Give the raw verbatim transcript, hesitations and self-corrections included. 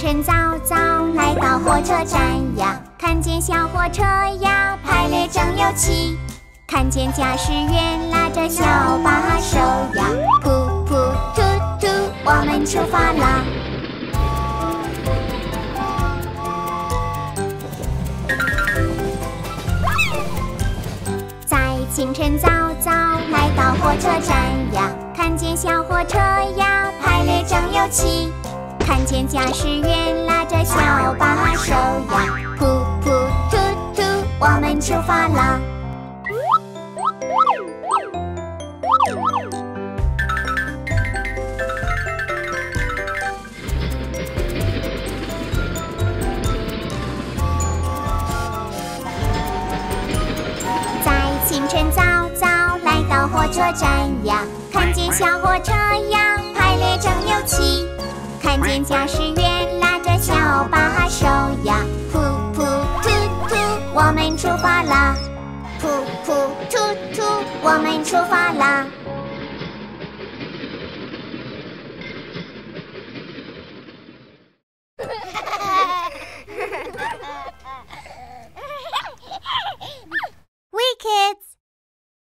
晨早早来到火车站呀，看见小火车呀排列整有齐，看见驾驶员拉着小把手呀，噗噗突突，我们出发啦！在清晨早早来到火车站呀，看见小火车呀排列整有齐，看见驾驶员拉着小把手呀，噗噗突突，我们出发啦！在清晨早早来到火车站呀，看见小火车呀排列整有齐，看见驾驶员拉着小把手呀，噗噗突突，我们出发啦！噗噗突突，我们出发啦！